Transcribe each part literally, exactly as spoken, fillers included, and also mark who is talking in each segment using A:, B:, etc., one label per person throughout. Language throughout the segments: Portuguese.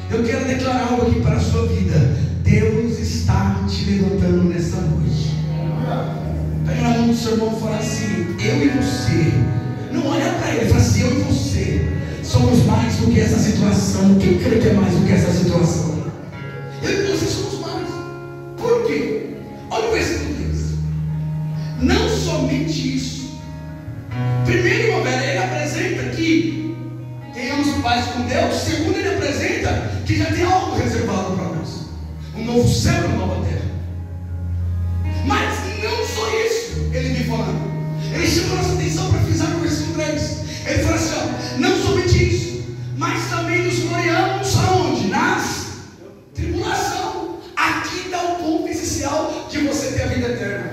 A: Eu quero declarar algo aqui para a sua vida. Deus está te levantando nessa noite. Pega na mão do seu irmão e fala assim: eu e você. Não olha para ele, fala assim: eu e você somos mais do que essa situação. Quem crê que é mais do que essa situação? Eu e você somos mais. Por quê? Olha o versículo três. Não somente isso. Primeiro, meu velho, ele apresenta que tenhamos paz com Deus. Segundo, ele apresenta que já tem algo reservado para nós: um novo céu e uma nova terra. Mas não só isso, ele me falando. Ele chama a nossa atenção para frisar no versículo três. Ele fala assim: ó, não somente isso, mas também nos gloriamos aonde? Nas tribulação. Aqui está o ponto essencial de você ter a vida eterna.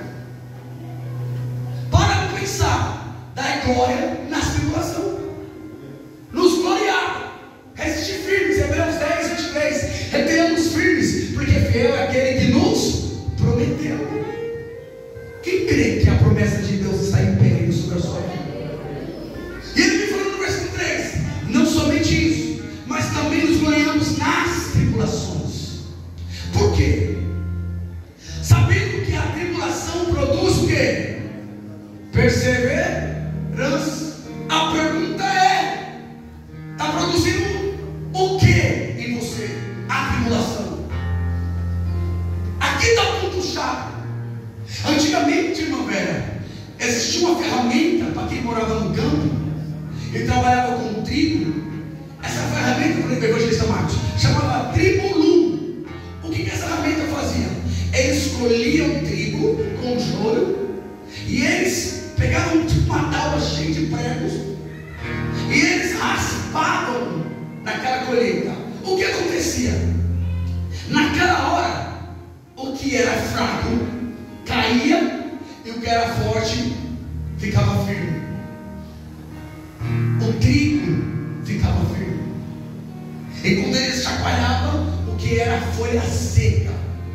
A: Para pensar, dar glória nas tribulações. Nos gloriar, resistir firmes. Hebreus dez, vinte e três. Retenhamos firmes, porque fiel é aquele que nos prometeu. Quem crê que a promessa de Deus está em pé sobre a sua vida? E ele me falou no versículo três: não somente isso, mas também nos gloriamos nas tribulações. Por quê? Sabendo que a tribulação produz o quê? Perseverança. A pergunta é: está produzindo o que em você? A tribulação. Aqui está o ponto-chave. Antigamente, irmã velha, existia uma ferramenta para quem morava no campo e trabalhava com trigo. Essa ferramenta, por exemplo, evangelista Marcos, chamava tribulum. O que, que essa ferramenta fazia? Eles colhiam trigo com joio e eles pegavam tipo uma tábua cheia de pregos e eles raspavam naquela colheita. O que acontecia? Naquela hora, o que era fraco caía e o que era forte ficava firme. O trigo ficava firme. E quando eles chacoalhavam, o que era folha seca,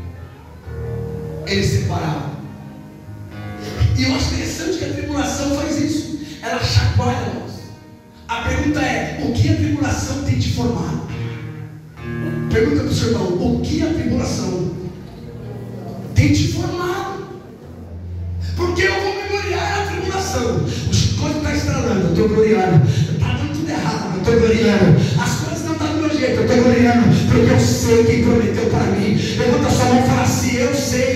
A: eles separavam. E eu acho interessante que a tribulação faz isso. Ela chacoalha nós. A pergunta é: o que a tribulação tem te formado? Pergunta para o seu irmão: o que a tribulação tem te formado? Porque eu vou me gloriar na tribulação. Os coisas estão estralando, eu estou gloriando. Está dando tudo errado, eu estou gloriando. As coisas não estão do meu jeito, eu estou gloriando. Porque eu sei quem prometeu para mim. Levanta a sua mão e fala assim: eu sei